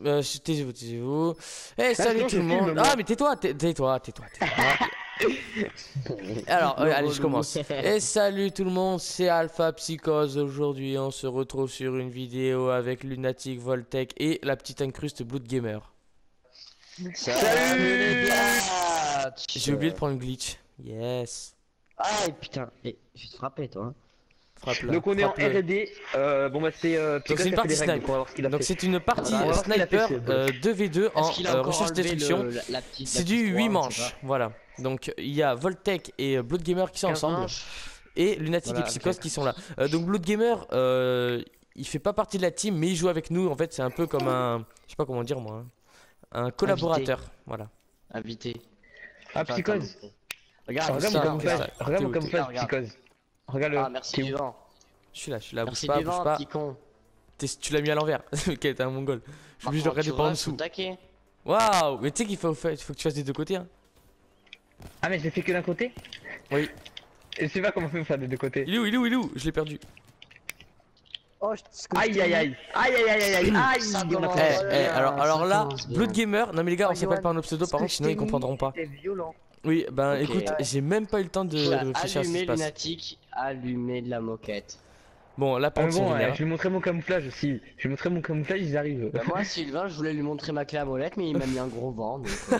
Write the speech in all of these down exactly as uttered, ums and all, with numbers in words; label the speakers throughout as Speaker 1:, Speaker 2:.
Speaker 1: Euh, taisez-vous, taisez-vous. Eh, salut
Speaker 2: sinon,
Speaker 1: tout le
Speaker 2: je filme,
Speaker 1: monde.
Speaker 2: moi.
Speaker 1: Ah, mais tais-toi, tais- tais-toi, tais-toi, tais-toi. Alors, euh, allez, je commence. Et salut tout le monde, c'est Alpha Psychose. Aujourd'hui, on se retrouve sur une vidéo avec Lunatic, Voltec et la petite incruste Blood Gamer.
Speaker 3: Salut les gars.
Speaker 1: J'ai oublié de prendre le glitch. Yes.
Speaker 3: Ah putain, et je vais te frapper toi. hein.
Speaker 1: Frappe-la.
Speaker 2: Donc on est en R
Speaker 1: frappe-le.
Speaker 2: et D. Euh, bon bah c'est euh,
Speaker 1: Donc c'est une partie snipe. Donc c'est une partie
Speaker 2: On va voir ce qu'il a fait,
Speaker 1: sniper
Speaker 2: ce
Speaker 1: euh, deux v deux en
Speaker 3: Est-ce qu'il a
Speaker 1: euh,
Speaker 3: encore
Speaker 1: recherche
Speaker 3: enlevé
Speaker 1: destruction.
Speaker 3: le- la, la petite,
Speaker 1: C'est
Speaker 3: la
Speaker 1: du
Speaker 3: petite
Speaker 1: huit
Speaker 3: croix, je sais
Speaker 1: manches. Voilà. Donc il y a Voltec et euh, Blood Gamer qui sont
Speaker 3: quinze
Speaker 1: ensemble.
Speaker 3: manches.
Speaker 1: Et Lunatic
Speaker 3: Voilà,
Speaker 1: et Psychose
Speaker 3: ok.
Speaker 1: qui sont là. Euh, donc Blood Gamer, euh, il fait pas partie de la team, mais il joue avec nous. En fait, c'est un peu comme un, je sais pas comment dire moi, hein. Un collaborateur. Voilà.
Speaker 3: Invité.
Speaker 2: Ah
Speaker 3: Enfin,
Speaker 2: Psychose.
Speaker 3: invité. Regarde,
Speaker 1: ça,
Speaker 2: Regarde mon
Speaker 3: ça,
Speaker 2: camouflage.
Speaker 1: ça.
Speaker 2: Regarde mon
Speaker 1: T'es où,
Speaker 2: camouflage
Speaker 3: regarde.
Speaker 2: Psychose. Regarde le.
Speaker 3: Ah merci
Speaker 2: T'es où
Speaker 3: Vivant.
Speaker 1: Je suis là, je suis là. Bouge
Speaker 3: Merci
Speaker 1: pas, bouge
Speaker 3: Vivant,
Speaker 1: pas.
Speaker 3: petit con.
Speaker 1: T'es- Tu l'as mis à l'envers. Quel t'es un mongol. Je suis obligé de regarder par en dessous.
Speaker 3: Taquet.
Speaker 1: Waouh. Mais tu sais qu'il faut, faut que tu fasses des deux côtés. Hein.
Speaker 2: Ah mais je l'ai fait que d'un côté.
Speaker 1: Oui.
Speaker 2: Et je sais pas comment faire ça des deux côtés.
Speaker 1: Il est où, il est où, il est où? Je l'ai perdu.
Speaker 4: Oh, je te
Speaker 2: Aïe aïe aïe. Aïe aïe aïe aïe aïe. Aïe.
Speaker 3: Ça
Speaker 2: on a
Speaker 3: commence.
Speaker 2: fait-
Speaker 1: Eh,
Speaker 3: Oh,
Speaker 1: eh,
Speaker 3: bien,
Speaker 1: alors,
Speaker 3: ça
Speaker 1: alors là,
Speaker 3: commence bien.
Speaker 1: Blood Gamer, non mais les gars, on
Speaker 4: Oh,
Speaker 1: s'appelle
Speaker 4: Johan,
Speaker 1: par nos pseudos, par contre, sinon ils comprendront pas.
Speaker 4: C'était violent.
Speaker 1: Oui, ben
Speaker 3: Ok.
Speaker 1: écoute, j'ai même pas eu le temps de
Speaker 3: Il a
Speaker 1: réfléchir à ce qui se
Speaker 3: allumé
Speaker 1: passe.
Speaker 3: Lunatic, allumé de la moquette.
Speaker 1: Bon, la
Speaker 2: Ah, mais
Speaker 1: pente
Speaker 2: bon,
Speaker 1: sont
Speaker 2: ouais,
Speaker 1: linéaires.
Speaker 2: je vais montrer mon camouflage aussi. Je vais montrer mon camouflage, ils arrivent.
Speaker 3: Bah, moi Sylvain, je voulais lui montrer ma clé à molette, mais il m'a mis un gros vent. Donc, euh,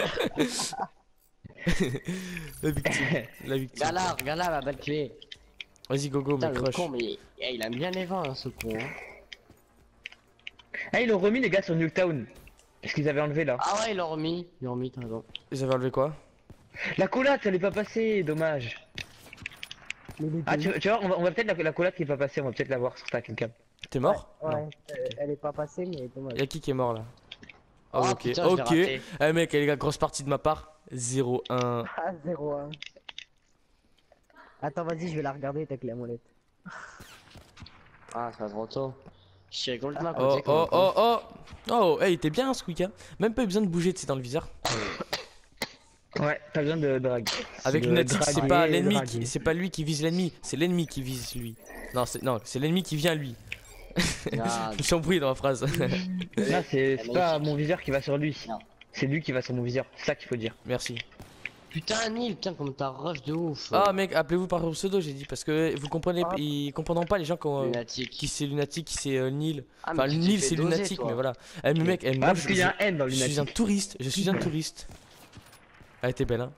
Speaker 1: La victime. La victime.
Speaker 3: regarde là, regarde là ma belle clé.
Speaker 1: Vas-y, gogo,
Speaker 3: Putain,
Speaker 1: mais
Speaker 3: le
Speaker 1: crush.
Speaker 3: con, mais eh, il aime bien les vents, hein, ce con. hein.
Speaker 2: Ah ils l'ont remis les gars sur Nuketown. Parce qu'ils avaient enlevé là.
Speaker 3: Ah ouais, ils l'ont remis. Ils l'ont remis, t'as raison.
Speaker 1: Ils avaient enlevé quoi?
Speaker 2: La collate, elle est pas passée, dommage.
Speaker 4: Mais les
Speaker 2: Ah
Speaker 4: deux-
Speaker 2: tu, tu vois, on va, on va peut-être la, la collate qui est pas passée, on va peut-être la voir sur ta quelqu'un.
Speaker 1: T'es mort?
Speaker 4: Ouais,
Speaker 1: Non.
Speaker 4: euh, elle est pas passée, mais dommage.
Speaker 1: Y'a qui qui est mort là? Ah,
Speaker 3: Ah,
Speaker 1: ok,
Speaker 3: putain, je l'ai
Speaker 1: ok.
Speaker 3: raté.
Speaker 1: Eh mec, les gars, grosse partie de ma part. zéro un.
Speaker 4: Ah, zéro un. Attends, vas-y, je vais la regarder, ta clé à molette.
Speaker 3: Ah, c'est pas trop tôt. Je suis complètement à
Speaker 1: Oh,
Speaker 3: côté. comme
Speaker 1: oh,
Speaker 3: un con.
Speaker 1: oh, oh. Oh, hey, t'es bien, hein, Squeak, hein. Même pas eu besoin de bouger, tu sais, dans le viseur.
Speaker 2: Ouais, t'as besoin de drag.
Speaker 1: Avec
Speaker 2: De
Speaker 1: Lunatic, c'est
Speaker 2: draguer,
Speaker 1: pas l'ennemi,
Speaker 2: draguer.
Speaker 1: qui- c'est pas lui qui vise l'ennemi, c'est l'ennemi qui vise lui. Non, c'est non, c'est l'ennemi qui vient lui.
Speaker 3: Ah,
Speaker 1: Je suis dans la phrase.
Speaker 2: Là, c'est c'est pas
Speaker 3: magnifique.
Speaker 2: mon viseur qui va sur lui.
Speaker 3: Non.
Speaker 2: C'est lui qui va sur mon viseur. C'est ça qu'il faut dire.
Speaker 1: Merci.
Speaker 3: putain, Nil, putain, comme t'as rush de ouf.
Speaker 1: Ah mec, appelez-vous par pseudo, j'ai dit, parce que vous comprenez,
Speaker 4: Ah.
Speaker 1: ils comprendront pas les gens qui, ont, euh,
Speaker 3: Lunatic.
Speaker 1: qui c'est Lunatic, qui c'est euh, Nil.
Speaker 3: Ah, mais
Speaker 1: Enfin,
Speaker 3: tu t'es
Speaker 1: Nil
Speaker 3: fait
Speaker 1: c'est
Speaker 3: doser,
Speaker 1: Lunatic,
Speaker 3: toi.
Speaker 1: mais voilà. Eh mais mec, eh,
Speaker 2: Ah,
Speaker 1: moi,
Speaker 2: parce
Speaker 1: je,
Speaker 2: qu'il y a un N dans
Speaker 1: je suis un
Speaker 2: Lunatic.
Speaker 1: touriste, je suis un touriste. Elle était belle, hein.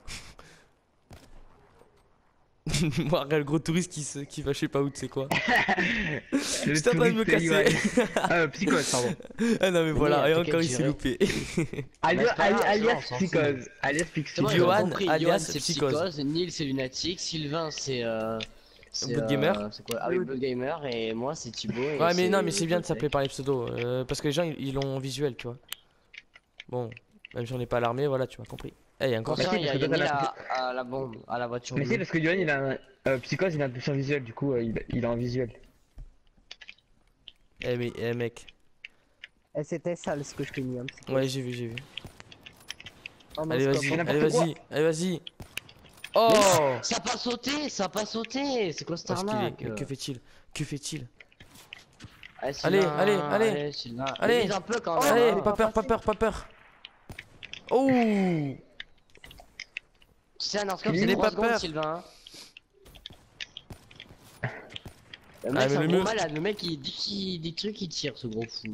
Speaker 1: Moi, regarde le gros touriste qui, se, qui va je sais pas où, tu sais quoi.
Speaker 2: Le
Speaker 1: J'étais en train de me
Speaker 2: touriste,
Speaker 1: casser.
Speaker 2: Ah, psychose, pardon.
Speaker 1: Ah non mais voilà,
Speaker 3: Mais
Speaker 1: et
Speaker 3: t'inquiète,
Speaker 1: encore il s'est
Speaker 3: j'irai.
Speaker 1: loupé.
Speaker 2: Alias,
Speaker 3: c'est pas grave,
Speaker 2: alias,
Speaker 3: c'est bon, on s'en
Speaker 2: psychose. Alias
Speaker 3: C'est
Speaker 2: psychose.
Speaker 3: bon, ils ont
Speaker 1: Johan,
Speaker 3: compris.
Speaker 1: alias
Speaker 3: Johan, c'est
Speaker 1: Psychose.
Speaker 3: Psychose, Nil c'est Lunatic, Sylvain c'est euh, c'est,
Speaker 1: Blood
Speaker 3: euh,
Speaker 1: Gamer.
Speaker 3: c'est quoi Ah oui, Blood Gamer et moi c'est Thibaut. et
Speaker 1: Ouais mais non mais c'est bien de
Speaker 3: Voltec.
Speaker 1: s'appeler par les pseudos, euh, parce que les gens ils ils l'ont en visuel, tu vois. Bon, même si on n'est pas alarmé, voilà, tu m'as compris. Eh, il y a encore
Speaker 3: Attention,
Speaker 2: Bah,
Speaker 3: il y a
Speaker 2: si, parce que
Speaker 3: Nil
Speaker 2: toi,
Speaker 3: à, à la bombe, à la voiture.
Speaker 2: Mais c'est
Speaker 3: bleue.
Speaker 2: parce que Johan il a un. Euh, psychose, il a un impulsion visuelle, du coup, euh, il, il est en visuel.
Speaker 1: Eh mais eh mec.
Speaker 4: Eh, c'était sale ce que je t'ai mis un petit peu.
Speaker 1: Ouais, j'ai vu, j'ai vu.
Speaker 4: Oh, non,
Speaker 1: Allez,
Speaker 4: c'est
Speaker 1: vas-y,
Speaker 4: pas bon.
Speaker 2: n'importe
Speaker 1: allez,
Speaker 2: quoi.
Speaker 1: vas-y, allez, vas-y. Oh!
Speaker 3: Ça a pas sauté, ça a pas sauté. C'est quoi cette
Speaker 1: Parce qu'il est-
Speaker 3: arnaque?
Speaker 1: Que fait-il? Que fait-il?
Speaker 3: Allez,
Speaker 1: Allez,
Speaker 3: Sylvain,
Speaker 1: allez, allez.
Speaker 3: Sylvain.
Speaker 1: Allez.
Speaker 3: Vise un peu quand même.
Speaker 1: Allez,
Speaker 3: hein.
Speaker 1: pas peur, pas peur, pas peur. Oh!
Speaker 3: C'est un instant,
Speaker 1: N'ayez
Speaker 3: c'est
Speaker 1: pas
Speaker 3: trois secondes,
Speaker 1: peur.
Speaker 3: Sylvain. Le
Speaker 1: Ah,
Speaker 3: mec,
Speaker 1: mais
Speaker 3: c'est un
Speaker 1: le
Speaker 3: gros
Speaker 1: mieux-
Speaker 3: malade. Le mec, il dit qu'il des trucs, il tire, ce gros fou.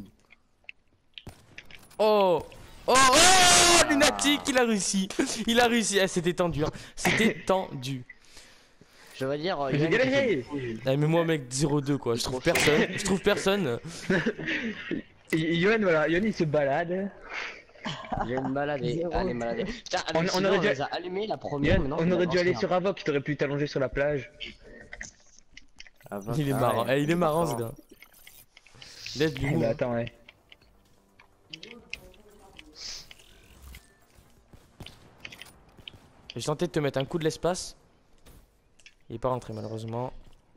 Speaker 1: Oh! Oh! Oh! Lunatic, il a réussi! Il a réussi! Ah, c'était tendu, hein. C'était tendu.
Speaker 3: Je veux dire, euh,
Speaker 2: J'ai
Speaker 3: Yann, il
Speaker 2: galéré.
Speaker 3: fait-
Speaker 1: Ah, mais moi, mec, zéro deux quoi. Je trouve
Speaker 3: Trop chaud.
Speaker 1: personne. Je trouve personne.
Speaker 2: Et- et Johan, voilà, Johan il se balade.
Speaker 3: J'ai une malade et
Speaker 4: Zéro.
Speaker 3: elle est malade. Putain, avec
Speaker 2: On- on
Speaker 3: Sylvain,
Speaker 2: aurait
Speaker 3: on
Speaker 2: dû-
Speaker 3: les a allumés la première.
Speaker 2: Johan,
Speaker 3: maintenant,
Speaker 2: on
Speaker 3: on
Speaker 2: aurait dû
Speaker 3: avance
Speaker 2: aller
Speaker 3: rien.
Speaker 2: sur Avoc, t'aurais pu t'allonger sur la plage.
Speaker 3: Ah, bah,
Speaker 1: Il est
Speaker 3: ah,
Speaker 1: marrant.
Speaker 3: ouais.
Speaker 1: Eh, il est marrant, ce gars. Laisse du
Speaker 2: Eh
Speaker 1: goût.
Speaker 2: bah attends, ouais.
Speaker 1: J'ai tenté de te mettre un coup de l'espace. Il est pas rentré, malheureusement.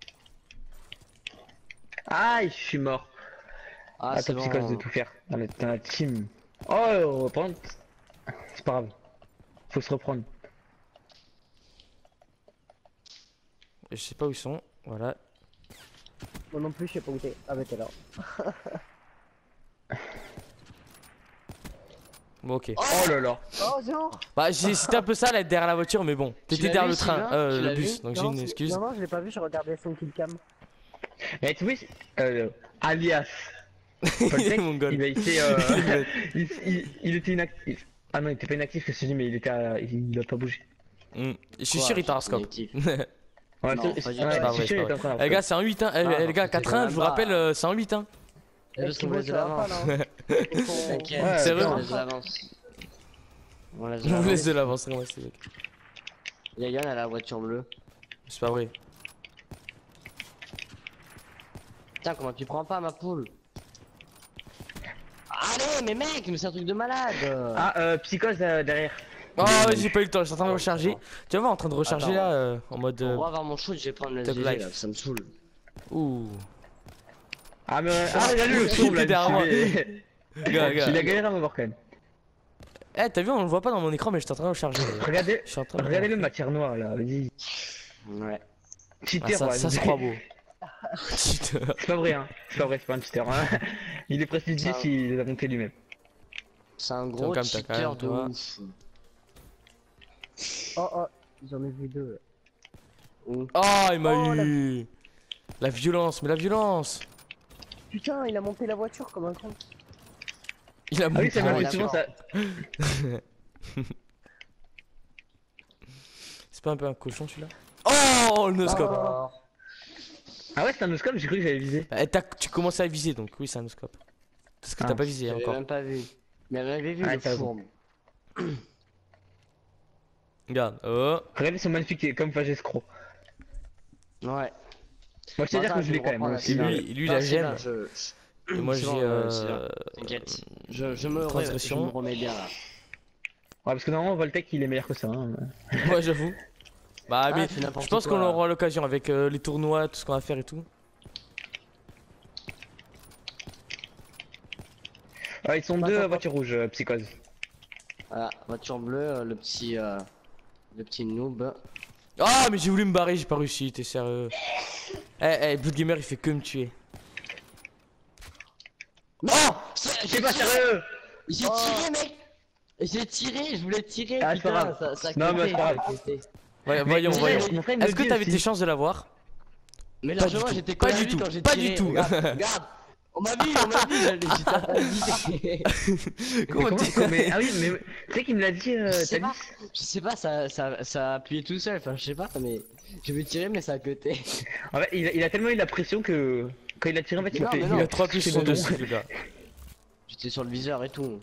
Speaker 2: Aïe, je suis mort.
Speaker 3: Ah,
Speaker 2: Ah,
Speaker 3: c'est
Speaker 2: toi, psychose de
Speaker 3: bon.
Speaker 2: tout faire. Dans la, dans la team. Oh, par contre, c'est pas grave. Faut se reprendre.
Speaker 1: Je sais pas où ils sont. Voilà.
Speaker 4: Moi non plus, je sais pas où t'es. Ah, bah t'es là.
Speaker 1: Bon, ok.
Speaker 2: Oh là là.
Speaker 4: Oh, genre.
Speaker 1: Bah, j'ai- c'était un peu ça, là, être derrière la voiture, mais bon. T'étais
Speaker 3: l'as
Speaker 1: derrière
Speaker 3: vu,
Speaker 1: le train,
Speaker 3: Sylvain
Speaker 1: euh,
Speaker 3: Tu
Speaker 1: le
Speaker 3: l'as
Speaker 1: bus,
Speaker 3: vu
Speaker 1: donc j'ai
Speaker 4: Non,
Speaker 1: une
Speaker 4: c'est-
Speaker 1: excuse.
Speaker 4: Non, non, je l'ai pas vu, je regardais son killcam.
Speaker 2: Mais tu vois, euh, alias.
Speaker 1: Il
Speaker 2: Paul
Speaker 1: est
Speaker 2: Tech,
Speaker 1: mongol.
Speaker 2: il a été. Euh, il, il, il était inactif. Ah non, il était pas inactif, que je te dis, mais il était. à- il, il a pas bougé.
Speaker 1: Hmm. Je suis
Speaker 3: Quoi,
Speaker 1: sûr, il t'a un
Speaker 3: j'ai
Speaker 1: scope.
Speaker 3: inactif.
Speaker 2: Ouais,
Speaker 3: Non,
Speaker 2: c'est-
Speaker 3: pas du
Speaker 2: ouais,
Speaker 3: tout.
Speaker 1: C'est pas
Speaker 2: je suis
Speaker 1: vrai,
Speaker 2: sûr,
Speaker 1: c'est
Speaker 2: il
Speaker 1: pas
Speaker 2: était en train
Speaker 1: vrai.
Speaker 2: d'en
Speaker 1: Les gars,
Speaker 2: faire.
Speaker 1: c'est en huit, hein. Eh,
Speaker 3: Ah,
Speaker 1: eh, les gars,
Speaker 3: c'était
Speaker 1: quatre un,
Speaker 3: même
Speaker 1: je vous
Speaker 3: pas.
Speaker 1: rappelle, euh, c'est en huit, hein.
Speaker 3: C'est parce qu'on
Speaker 4: Thibaut,
Speaker 3: laisse de
Speaker 4: ça va
Speaker 3: l'avance.
Speaker 4: pas, là, hein. Ils sont-
Speaker 3: T'inquiète,
Speaker 2: Ouais,
Speaker 1: C'est vrai.
Speaker 3: on laisse de l'avance. On laisse de
Speaker 1: On vous laisse
Speaker 3: l'avance.
Speaker 1: de l'avance, c'est moi, c'est vrai.
Speaker 3: Yayan a la voiture bleue.
Speaker 1: C'est pas vrai.
Speaker 3: Putain, comment tu prends pas ma poule? Allez, mais mec, mais c'est un truc de malade.
Speaker 2: Ah, euh, Psychose euh, derrière.
Speaker 1: Oh, ouais, j'ai pas eu le temps, je suis en train de recharger. Tu vas voir, en train de recharger
Speaker 3: Attends.
Speaker 1: là, euh, en mode.
Speaker 3: Pour
Speaker 1: euh,
Speaker 3: avoir mon shoot, je vais prendre le
Speaker 1: Top
Speaker 3: G G
Speaker 1: life.
Speaker 3: là, ça me saoule.
Speaker 1: Ouh.
Speaker 2: Ah, mais. Ah, regardez le son
Speaker 1: Il
Speaker 2: là.
Speaker 1: était derrière moi.
Speaker 2: Il
Speaker 1: Gars,
Speaker 2: il
Speaker 1: gars.
Speaker 2: a galéré à me voir quand même.
Speaker 1: Eh, t'as vu, on le voit pas dans mon écran, mais je suis en train de recharger.
Speaker 2: Regardez.
Speaker 1: Je suis en train de.
Speaker 2: Regardez le matière noire là, vas-y.
Speaker 3: Ouais.
Speaker 1: Ah,
Speaker 2: Cheater,
Speaker 1: ça,
Speaker 2: ouais,
Speaker 1: ça se
Speaker 2: vas-y.
Speaker 1: croit beau. Cheater.
Speaker 2: C'est pas vrai, hein. C'est pas vrai, c'est pas un cheater. Hein. Il est prestigieux
Speaker 3: Ça-
Speaker 2: s'il les a montés lui-même.
Speaker 3: C'est un
Speaker 1: Tiens,
Speaker 3: gros
Speaker 1: comme t'as quand
Speaker 3: cheater
Speaker 1: même,
Speaker 3: de
Speaker 1: toi.
Speaker 3: ouf.
Speaker 4: Oh, oh, j'en ai vu deux.
Speaker 3: Où
Speaker 1: Oh, il m'a
Speaker 4: Oh, la-
Speaker 1: eu. La violence, mais la violence.
Speaker 4: Putain, il a monté la voiture comme un con.
Speaker 1: Il a
Speaker 2: Ah oui, ça
Speaker 3: Ah,
Speaker 2: m'a fait
Speaker 3: d'accord.
Speaker 2: souvent ça.
Speaker 1: C'est pas un peu un cochon celui-là? Oh, le noscope.
Speaker 4: Oh.
Speaker 2: Ah ouais, c'est un noscope, j'ai cru que j'avais visé.
Speaker 1: Eh, t'as- tu commençais à viser donc oui, c'est un noscope. Parce que
Speaker 2: Ah,
Speaker 1: t'as pas visé
Speaker 3: J'avais
Speaker 1: encore.
Speaker 3: même pas vu. Mais on avait vu
Speaker 2: Ah,
Speaker 3: le
Speaker 2: t'as
Speaker 3: fourbe.
Speaker 1: Regarde. Oh.
Speaker 2: Regardez son magnifique comme Fage escroc.
Speaker 3: Ouais.
Speaker 2: Moi, je te
Speaker 3: Bon,
Speaker 2: dire
Speaker 3: attends,
Speaker 2: que je
Speaker 3: je
Speaker 2: l'ai
Speaker 3: vais
Speaker 2: quand même.
Speaker 3: reprendre
Speaker 2: Moi
Speaker 3: la
Speaker 2: aussi.
Speaker 1: Et
Speaker 3: Sylvain.
Speaker 1: lui, lui
Speaker 3: Non,
Speaker 1: la
Speaker 3: Sylvain,
Speaker 1: gemme.
Speaker 3: je-
Speaker 1: Et moi
Speaker 3: C'est
Speaker 1: j'ai.
Speaker 3: bon, euh, Sylvain,
Speaker 1: Euh...
Speaker 3: T'inquiète. Je, je me re-
Speaker 1: Transgression.
Speaker 3: je me remets bien là.
Speaker 2: Ouais, parce que normalement, Voltec il est meilleur que ça. Hein.
Speaker 1: Ouais, j'avoue. Bah,
Speaker 3: Ah,
Speaker 1: mais
Speaker 3: fais n'importe
Speaker 1: je pense
Speaker 3: quoi,
Speaker 1: qu'on
Speaker 3: là.
Speaker 1: aura l'occasion avec euh, les tournois, tout ce qu'on va faire et tout.
Speaker 2: Ah, ils sont
Speaker 4: Bah,
Speaker 2: deux
Speaker 4: attends,
Speaker 2: euh, voitures rouges, euh, Psychose.
Speaker 3: Voilà, voiture bleue, euh, le petit, euh, le petit noob.
Speaker 1: Ah, mais j'ai voulu me barrer, j'ai pas réussi, t'es sérieux. Eh, eh, Blood Gamer il fait que me tuer.
Speaker 3: Non,
Speaker 2: C'est pas sérieux!
Speaker 3: J'ai
Speaker 4: Oh.
Speaker 3: tiré, mec. J'ai tiré, je voulais tirer.
Speaker 2: Ah, c'est pas
Speaker 3: putain,
Speaker 2: grave.
Speaker 3: ça, ça a
Speaker 2: Non, mais
Speaker 3: quitté,
Speaker 2: c'est pas
Speaker 3: ça a
Speaker 2: grave.
Speaker 3: quitté.
Speaker 1: Ouais,
Speaker 2: Mais
Speaker 1: voyons,
Speaker 2: mon
Speaker 1: voyons.
Speaker 2: frère- mon frère me
Speaker 1: Est-ce que
Speaker 2: dit
Speaker 1: t'avais
Speaker 2: aussi.
Speaker 1: tes chances de l'avoir?
Speaker 3: Mais
Speaker 1: Pas du
Speaker 3: largement,
Speaker 1: tout.
Speaker 3: j'étais
Speaker 1: Pas
Speaker 3: collé à
Speaker 1: du
Speaker 3: lui
Speaker 1: tout.
Speaker 3: quand j'ai
Speaker 1: Pas
Speaker 3: tiré.
Speaker 1: du tout.
Speaker 3: Regarde, regarde. On m'a vu, on m'a vu, j'allais- j'étais en train de viser.
Speaker 2: Mais
Speaker 1: Comment
Speaker 2: comment,
Speaker 1: tu-
Speaker 2: comment- mais- Ah oui, mais tu sais qu'il me l'a dit, euh,
Speaker 3: Je sais
Speaker 2: Thalys.
Speaker 3: pas, je sais pas, ça, ça, ça a appuyé tout seul, enfin je sais pas, mais je vais tirer mais ça a cuté.
Speaker 2: En fait, il a, il a tellement eu la pression que quand il a tiré, en fait, il
Speaker 3: Non,
Speaker 2: a fait.
Speaker 3: mais
Speaker 1: Il
Speaker 3: non.
Speaker 1: a trois plus
Speaker 2: C'est
Speaker 1: son
Speaker 2: dedans.
Speaker 1: dessus, le gars.
Speaker 3: J'étais sur le viseur et tout.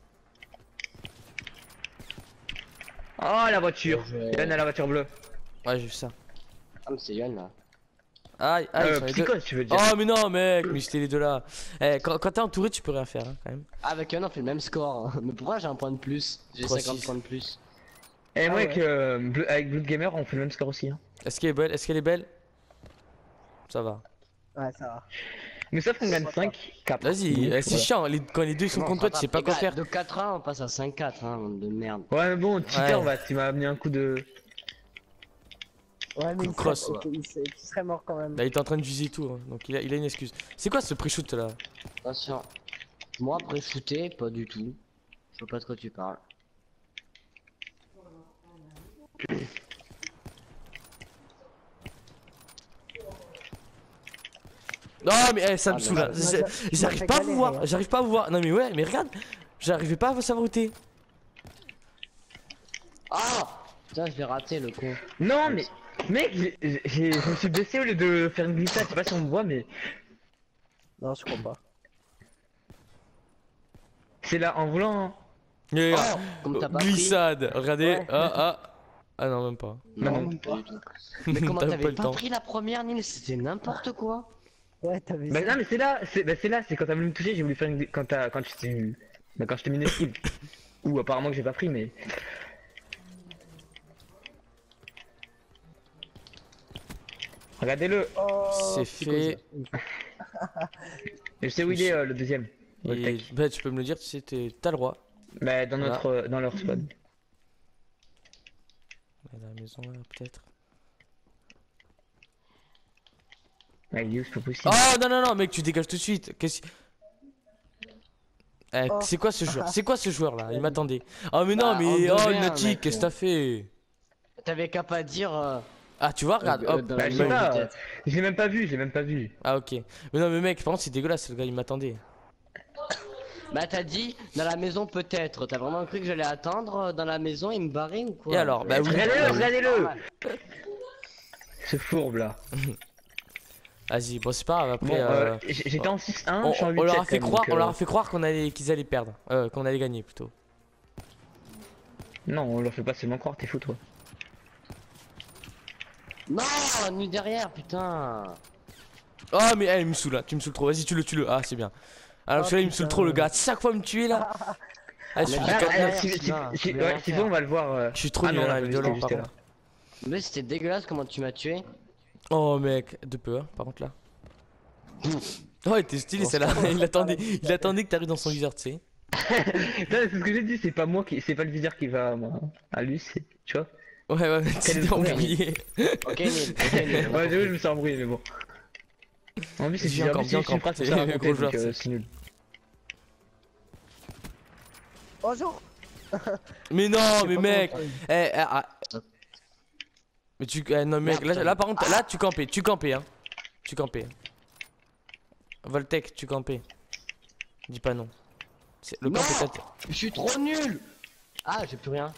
Speaker 2: Oh la voiture!
Speaker 3: Je vais-
Speaker 2: Yann a la voiture bleue.
Speaker 1: Ouais, j'ai vu ça.
Speaker 3: Ah mais c'est Yann là.
Speaker 1: Aïe, aïe,
Speaker 2: Euh,
Speaker 1: sur les deux.
Speaker 2: Psychose, tu veux dire.
Speaker 1: Oh, mais non, mec, mais c'était les deux là. Eh, quand, quand t'es entouré, tu peux rien faire, hein, quand même.
Speaker 3: Ah, avec Yann on fait le même score, hein. Mais pourquoi j'ai un point de plus? J'ai
Speaker 1: trois
Speaker 3: cinquante
Speaker 1: six.
Speaker 3: points de plus.
Speaker 2: Et moi,
Speaker 4: Ah
Speaker 2: avec, euh, Blue- avec Blood Gamer, on fait le même score aussi. Hein.
Speaker 1: Est-ce qu'elle est belle? Est-ce qu'elle est belle? Ça va.
Speaker 4: Ouais, ça va.
Speaker 2: Mais sauf qu'on gagne cinq quatre.
Speaker 1: Vas-y, eh, c'est
Speaker 2: Voilà.
Speaker 1: chiant, les- quand les deux ils sont
Speaker 3: Non,
Speaker 1: contre toi, tu
Speaker 3: ça
Speaker 1: sais
Speaker 3: va,
Speaker 1: pas
Speaker 3: les
Speaker 1: quoi
Speaker 3: gars,
Speaker 1: faire.
Speaker 3: De quatre un on passe à cinq quatre, hein, bande de merde.
Speaker 2: Ouais, mais bon, cheater,
Speaker 1: Ouais.
Speaker 2: bah, tu m'as amené un coup de.
Speaker 4: Ouais, mais il
Speaker 1: Cross,
Speaker 4: serait,
Speaker 3: quoi.
Speaker 4: il serait- tu serais mort quand même.
Speaker 1: Là, il est en train de viser et tout, hein, donc il a, il a une excuse. C'est quoi ce pré-shoot là?
Speaker 3: Attention. Moi après shooter, pas du tout. Je vois pas de quoi tu parles.
Speaker 1: Non, mais eh, ça me
Speaker 3: Ah,
Speaker 1: saoule
Speaker 3: mais
Speaker 1: là.
Speaker 4: ça-
Speaker 1: J'ai-
Speaker 4: ça- ça
Speaker 1: J'arrive
Speaker 4: fait
Speaker 1: pas à vous
Speaker 4: galérer,
Speaker 1: voir,
Speaker 4: hein.
Speaker 1: j'arrive pas à vous voir. Non, mais ouais, mais regarde, j'arrivais pas à savoir où t'es.
Speaker 3: Ah putain, je vais rater le con.
Speaker 2: Non, mais. Mec, j'ai- j'ai- je me suis baissé au lieu de faire une glissade. Je sais pas si on me voit, mais.
Speaker 4: Non, je crois pas.
Speaker 2: C'est là, en voulant. Hein.
Speaker 1: Et,
Speaker 3: Oh,
Speaker 1: euh,
Speaker 3: comme t'as pas pris.
Speaker 1: glissade, regardez.
Speaker 4: Ouais.
Speaker 1: Ah, ah. Ah non, même pas.
Speaker 2: Non,
Speaker 3: Non,
Speaker 2: non,
Speaker 3: même pas du tout.
Speaker 1: T'as
Speaker 3: Mais comment
Speaker 1: pas
Speaker 3: t'avais
Speaker 1: le
Speaker 3: pas
Speaker 1: temps.
Speaker 3: pris la première Nils? C'était n'importe quoi.
Speaker 4: Ouais, t'avais
Speaker 2: Bah,
Speaker 4: ça.
Speaker 2: non, mais c'est là, c'est bah, c'est là, c'est quand t'as voulu me toucher, j'ai voulu faire une. gli- Quand t'as. Quand tu t'es. Bah, quand je t'ai mis une esquive. Ou apparemment que j'ai pas pris, mais. Regardez-le.
Speaker 4: Oh,
Speaker 1: C'est
Speaker 4: c'est
Speaker 1: fait.
Speaker 4: quoi, ça
Speaker 2: Je sais où il est, euh, le deuxième.
Speaker 1: Et
Speaker 2: Voltec.
Speaker 1: bah, tu peux me le dire, tu sais, t'es- t'as le droit.
Speaker 2: Bah, dans notre. euh, dans leur spawn.
Speaker 1: À la maison là, peut-être.
Speaker 2: Ah, il est où, c'est pas possible.
Speaker 1: Oh non, non, non, mec, tu dégages tout de suite. Qu'est-ce. Eh,
Speaker 4: Oh.
Speaker 1: c'est quoi ce joueur? C'est quoi ce joueur là? Il m'attendait. Oh mais non,
Speaker 3: Bah,
Speaker 1: mais
Speaker 3: on
Speaker 1: oh
Speaker 3: devait,
Speaker 1: Lunatic,
Speaker 3: mec.
Speaker 1: qu'est-ce que t'as fait?
Speaker 3: T'avais qu'à pas dire. euh,
Speaker 1: Ah tu vois, regarde,
Speaker 3: euh,
Speaker 1: hop.
Speaker 3: dans
Speaker 2: Bah,
Speaker 3: la
Speaker 2: je sais
Speaker 3: maison,
Speaker 2: pas,
Speaker 3: peut-être.
Speaker 2: je l'ai même pas vu, je l'ai même pas vu.
Speaker 1: Ah ok. Mais non mais mec, par contre c'est dégueulasse, le gars il m'attendait.
Speaker 3: Bah t'as dit dans la maison peut-être. T'as vraiment cru que j'allais attendre euh, dans la maison et me barrer ou quoi?
Speaker 1: Et alors, bah oui.
Speaker 2: Regardez-le, regardez-le.
Speaker 3: Normal.
Speaker 2: Ce fourbe là.
Speaker 1: Vas-y, bon c'est pas grave, après
Speaker 2: Bon,
Speaker 1: euh,
Speaker 2: euh, j- j'étais en six un,
Speaker 1: on,
Speaker 2: je suis en
Speaker 1: on
Speaker 2: huit sept.
Speaker 1: leur a fait
Speaker 2: quand même,
Speaker 1: croire,
Speaker 2: donc,
Speaker 1: on leur
Speaker 2: euh,
Speaker 1: a fait croire qu'on allait qu'ils allaient perdre, euh, qu'on allait gagner plutôt.
Speaker 2: Non, on leur fait pas seulement croire, t'es fou toi.
Speaker 3: Non, nu derrière, putain.
Speaker 1: Oh mais eh, il me saoule là, tu me saoules trop, vas-y tu le tue le. Ah c'est bien. Alors
Speaker 4: Oh,
Speaker 1: celui-là il me saoule
Speaker 4: putain.
Speaker 1: trop le gars, chaque fois me tuer là. Ah, je suis
Speaker 3: Mais
Speaker 1: du
Speaker 2: Ah,
Speaker 1: quatre-
Speaker 2: ah,
Speaker 3: derrière,
Speaker 2: si,
Speaker 3: c'est
Speaker 2: si,
Speaker 3: bien,
Speaker 2: si,
Speaker 3: je vais
Speaker 2: ouais,
Speaker 3: rien
Speaker 2: si
Speaker 3: faire.
Speaker 2: bon, on va le voir. euh.
Speaker 1: je suis trop
Speaker 2: Ah
Speaker 1: nul
Speaker 2: non,
Speaker 1: là,
Speaker 2: on
Speaker 1: il est
Speaker 2: va
Speaker 1: violent
Speaker 2: juste
Speaker 1: par
Speaker 2: là.
Speaker 1: contre.
Speaker 3: Mais c'était dégueulasse comment tu m'as tué.
Speaker 1: Oh mec, de peu hein, par contre là. Oh il était stylé celle-là, il attendait, il attendait que t'arrives dans son viseur, tu sais.
Speaker 2: Non, c'est ce que j'ai dit, c'est pas moi qui, c'est pas le viseur qui va moi, à lui, c'est, tu vois.
Speaker 1: Ouais ouais,
Speaker 2: Quel
Speaker 1: t'es
Speaker 2: problème.
Speaker 1: embrouillé.
Speaker 3: Ok, nul. Ok, nul.
Speaker 2: Ouais, j'avoue, je me suis embrouillé, mais bon. En plus, c'est
Speaker 1: J'ai
Speaker 2: en
Speaker 1: encore
Speaker 2: plus,
Speaker 1: bien
Speaker 2: c'est une
Speaker 1: encore
Speaker 2: phrase pour
Speaker 1: c'est
Speaker 2: ça
Speaker 1: le
Speaker 2: raconter,
Speaker 1: gros joueur,
Speaker 2: donc, euh,
Speaker 1: c'est-
Speaker 2: c'est nul.
Speaker 4: Bonjour.
Speaker 1: Mais non,
Speaker 4: Je sais
Speaker 1: mais
Speaker 4: pas
Speaker 1: mec,
Speaker 4: comment
Speaker 1: eh, eh, ah. Mais tu, eh, non mec, là, là par contre, là tu campais, tu campais hein, tu campais. Voltec, tu campais. Dis pas non. C'est- Le camp
Speaker 3: Non.
Speaker 1: peut-être.
Speaker 3: Je suis trop nul. Ah, j'ai plus rien.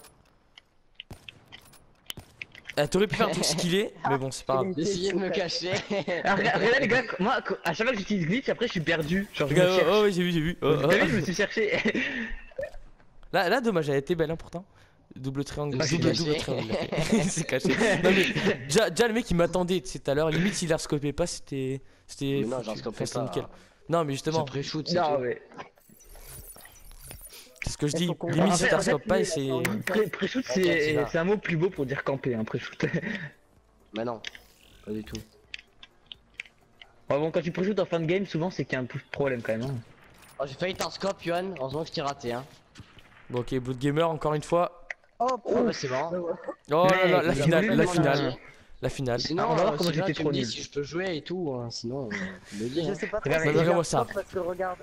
Speaker 1: Eh, t'aurais pu faire un truc skillé, mais bon c'est pas grave.
Speaker 3: J'ai essayé de me cacher.
Speaker 2: Ah, regarde, regarde, les gars, moi, qu- à chaque fois que j'utilise glitch, après, je suis perdu. Genre, je me
Speaker 1: Regarde,
Speaker 2: cherche.
Speaker 1: oh, oh, ouais, j'ai vu, j'ai vu. Oh,
Speaker 2: Vous
Speaker 1: oh.
Speaker 2: avez vu, je me suis cherché.
Speaker 1: Là, là, dommage, elle a été belle hein, pourtant. Double triangle,
Speaker 2: Ah, c'est
Speaker 1: double,
Speaker 3: caché.
Speaker 1: double triangle. C'est caché. Non mais, déjà, déjà, le mec il m'attendait, tu sais, tout à l'heure, limite s'il la scopait pas, c'était. C'était.
Speaker 3: Mais non,
Speaker 1: foutu.
Speaker 3: j'en scopais
Speaker 1: Enfin, c'était
Speaker 3: pas.
Speaker 1: nickel. Non mais
Speaker 3: Je
Speaker 1: justement,
Speaker 3: pré-shoot, c'est
Speaker 2: Non,
Speaker 3: tout.
Speaker 2: mais.
Speaker 1: c'est ce que je
Speaker 4: Il
Speaker 1: dis,
Speaker 4: faut qu'on-
Speaker 1: limite
Speaker 2: En
Speaker 1: si
Speaker 2: fait-
Speaker 1: tu la
Speaker 2: en fait,
Speaker 1: scopes pas et
Speaker 4: lui,
Speaker 1: c'est.
Speaker 4: il attend une-
Speaker 2: Pré- Pré-shoot,
Speaker 3: Ok, c'est
Speaker 2: c'est
Speaker 3: là.
Speaker 2: c'est un mot plus beau pour dire camper, un pré-shoot.
Speaker 3: Mais non, pas du tout.
Speaker 2: Bon, bon, quand tu pré-shoot en fin de game, souvent, c'est qu'il y a un peu de problème quand même. Hein.
Speaker 3: Oh, j'ai failli t'en scope, Yohan. Heureusement que je t'ai raté, hein.
Speaker 1: Bon ok, Blood Gamer encore une fois.
Speaker 4: Oh,
Speaker 3: Oh, bah c'est bon.
Speaker 1: Oh là là, la
Speaker 2: Mec,
Speaker 1: finale,
Speaker 2: il a
Speaker 1: la
Speaker 2: voulu
Speaker 1: finale,
Speaker 2: demander.
Speaker 1: la finale.
Speaker 3: Sinon,
Speaker 2: on va voir
Speaker 3: euh,
Speaker 2: comment
Speaker 3: si là,
Speaker 2: j'étais
Speaker 3: tu
Speaker 2: trop
Speaker 3: me dis
Speaker 2: nul.
Speaker 3: si je peux jouer et tout, hein. Sinon, euh, tu me le dis.
Speaker 4: Je
Speaker 3: hein.
Speaker 4: sais pas trop
Speaker 2: Regarde,
Speaker 4: si
Speaker 1: regarde,
Speaker 4: j'ai
Speaker 1: moi
Speaker 4: un
Speaker 1: ça.
Speaker 4: stop parce que regarde.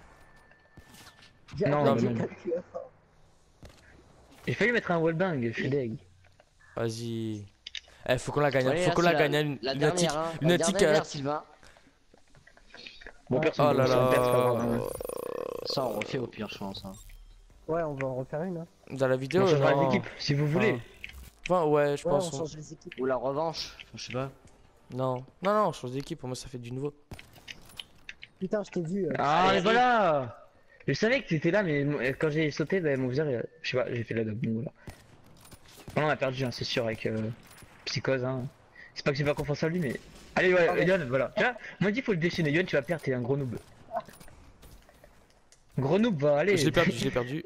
Speaker 4: J'ai
Speaker 2: Non,
Speaker 4: un
Speaker 1: mais
Speaker 4: j'ai
Speaker 2: non.
Speaker 4: calculé.
Speaker 2: J'ai failli mettre un wallbang, je suis deg.
Speaker 1: Vas-y. Eh, faut qu'on la gagne, hein,
Speaker 3: Allez,
Speaker 1: faut
Speaker 3: là,
Speaker 1: qu'on
Speaker 3: c'est
Speaker 1: la gagne, hein,
Speaker 3: La
Speaker 1: lunatique.
Speaker 3: dernière, hein. La
Speaker 1: lunatique,
Speaker 3: dernière,
Speaker 1: euh,
Speaker 3: Sylvain.
Speaker 2: Bon, personne
Speaker 1: Oh là
Speaker 2: ne perd, c'est pas
Speaker 1: là.
Speaker 2: grave, hein.
Speaker 3: Ça, on refait au pire, je pense. Hein.
Speaker 4: Ouais, on va en refaire une. Hein.
Speaker 1: Dans la vidéo,
Speaker 2: On changera
Speaker 1: non.
Speaker 2: les équipes, si vous voulez.
Speaker 1: Enfin, ouais, je
Speaker 4: Ouais,
Speaker 1: pense.
Speaker 4: on
Speaker 1: on-
Speaker 4: change les équipes.
Speaker 3: Ou la revanche, enfin, je sais pas.
Speaker 1: Non, non, non, on change d'équipe, pour moi ça fait du nouveau.
Speaker 4: Putain, je t'ai vu. euh.
Speaker 2: Ah,
Speaker 3: Allez,
Speaker 2: mais voilà. Je savais que tu étais là, mais mon- quand j'ai sauté, bah, mon viseur, il- je sais pas, j'ai fait la dub, donc voilà. Non, on a perdu, hein, c'est sûr, avec euh, Psychose. Hein. C'est pas que j'ai pas confiance en lui, mais. Allez, ouais,
Speaker 4: Ah ouais.
Speaker 2: Yon, voilà. Tu vois, moi, il faut le déchaîner. Yon, tu vas perdre, t'es un gros noob. Gros noob, va, allez.
Speaker 1: Je l'ai perdu, je l'ai perdu.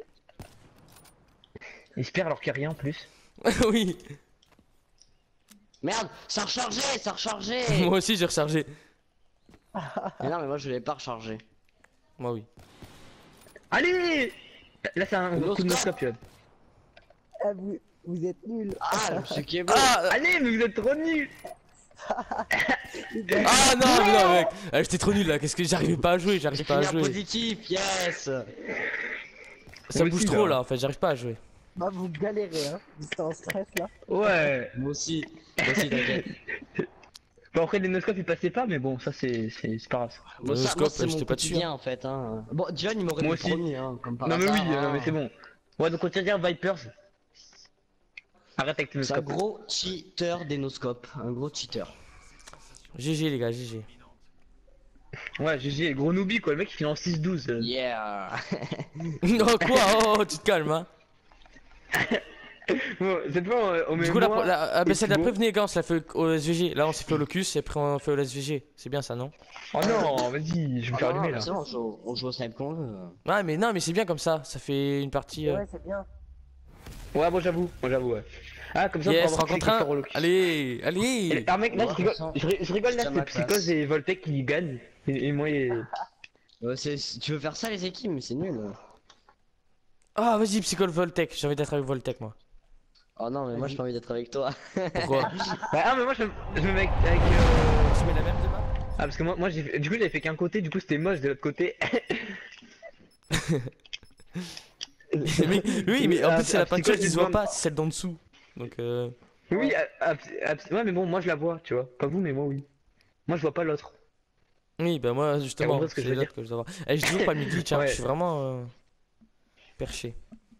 Speaker 2: Il se perd alors qu'il y a rien en plus.
Speaker 1: Oui,
Speaker 3: Merde, ça a rechargé, ça a rechargé.
Speaker 1: moi aussi j'ai rechargé.
Speaker 3: Mais non, mais moi je l'ai pas rechargé.
Speaker 1: Moi oui.
Speaker 2: Allez. Là, c'est un
Speaker 3: No
Speaker 2: coup de
Speaker 3: scope.
Speaker 2: no-scope, Yon.
Speaker 4: Ah, vous, vous êtes nuls.
Speaker 3: Ah, ce qui est beau.
Speaker 1: Ah,
Speaker 2: Allez, mais vous êtes trop nuls.
Speaker 1: ah non, mais non, mec. Ah, j'étais trop nul là, qu'est-ce que j'arrivais pas à jouer,
Speaker 3: J'ai
Speaker 1: j'arrive pas
Speaker 3: fini
Speaker 1: à
Speaker 3: en
Speaker 1: jouer.
Speaker 3: positif, yes.
Speaker 1: Ça
Speaker 2: Moi
Speaker 1: bouge
Speaker 2: aussi,
Speaker 1: trop
Speaker 2: là.
Speaker 1: là, en fait, j'arrive pas à jouer.
Speaker 4: Bah, vous galérez, hein. Vous êtes en stress là.
Speaker 2: Ouais.
Speaker 3: Moi aussi, moi aussi, t'inquiète.
Speaker 2: Bon, après, les no-scopes, ils passaient pas, mais bon, ça, c'est c'est- c'est pas grave.
Speaker 3: Moi,
Speaker 1: Le
Speaker 3: ça,
Speaker 1: scope,
Speaker 3: moi, c'est
Speaker 1: j'étais
Speaker 3: mon
Speaker 1: pas dessus,
Speaker 3: quotidien en fait. Hein. Bon, John, il m'aurait
Speaker 2: Moi
Speaker 3: dit
Speaker 2: aussi.
Speaker 3: premier, hein, comme par
Speaker 2: Non, mais
Speaker 3: hasard,
Speaker 2: oui,
Speaker 3: hein.
Speaker 2: non, mais c'est bon. Ouais, donc on tient dire Vipers. Arrête avec tes
Speaker 3: C'est un
Speaker 2: no-scopes.
Speaker 3: gros cheater des noscopes, un gros cheater.
Speaker 1: G G les gars, G G.
Speaker 2: Ouais, G G, gros noobie quoi, le mec il finit en six douze. euh.
Speaker 3: Yeah.
Speaker 1: Non, quoi? Oh, oh, tu te calmes, hein.
Speaker 2: Bon, cette fois on, on met
Speaker 1: Du coup, la,
Speaker 2: moi
Speaker 1: la, ah, bah,
Speaker 2: et
Speaker 1: celle
Speaker 2: Thibaut.
Speaker 1: d'après, venez, les gars, on se la fait au S V G. Là, on s'est fait au Locus et après, on fait au S V G. C'est bien ça, non?
Speaker 2: Oh non, vas-y, je vais me faire
Speaker 3: Ah non,
Speaker 2: allumer
Speaker 3: mais
Speaker 2: là.
Speaker 3: c'est bon, on joue, on joue au snipe qu'on veut.
Speaker 1: Ouais, mais non, mais c'est bien comme ça. Ça fait une partie. euh,
Speaker 4: Ouais, c'est bien.
Speaker 2: Ouais, bon, j'avoue, moi j'avoue, ouais. Ah, comme ça,
Speaker 1: Yes,
Speaker 2: on pourra voir
Speaker 1: rencontre
Speaker 2: qui c'est qui
Speaker 1: un.
Speaker 2: sort au Locus.
Speaker 1: Allez,
Speaker 2: Et,
Speaker 1: allez.
Speaker 2: alors, mec, là,
Speaker 3: Ouais,
Speaker 2: je rigole,
Speaker 3: on sent-
Speaker 2: je, ri- je rigole là,
Speaker 3: c'est
Speaker 2: c'est
Speaker 3: ma
Speaker 2: Psychose
Speaker 3: classe.
Speaker 2: et Voltec qui gagnent. Et, et moi, et...
Speaker 3: Ouais, c'est- si tu veux faire ça les équipes, mais c'est nul.
Speaker 1: Ah, vas-y, Psychol Voltec. J'ai envie d'être avec Voltec, moi.
Speaker 3: Oh non, mais moi j'ai pas envie d'être avec toi.
Speaker 1: Pourquoi?
Speaker 2: Ouais, ah, mais moi je, je me mets avec. euh,
Speaker 1: Tu mets la même demain?
Speaker 2: Ah, parce que moi, moi j'ai fait- du coup, j'avais fait qu'un côté, du coup, c'était moche de l'autre côté.
Speaker 1: Mais- oui, mais en
Speaker 2: Ah,
Speaker 1: plus, c'est la
Speaker 2: ah,
Speaker 1: peinture
Speaker 2: Psycho,
Speaker 1: qui
Speaker 2: je
Speaker 1: se voit
Speaker 2: demande-
Speaker 1: pas, c'est celle d'en dessous. Donc, euh...
Speaker 2: Oui, ah, ah, ah, ouais, mais bon, moi je la vois, tu vois. Pas vous, mais moi oui. Moi je vois pas l'autre.
Speaker 1: oui, bah moi, justement,
Speaker 2: compris ce que
Speaker 1: c'est
Speaker 2: je veux
Speaker 1: l'autre
Speaker 2: dire.
Speaker 1: que je dois voir. Eh, j'ai toujours pas mis de glitch, hein.
Speaker 2: Ouais.
Speaker 1: Je suis vraiment euh, perché.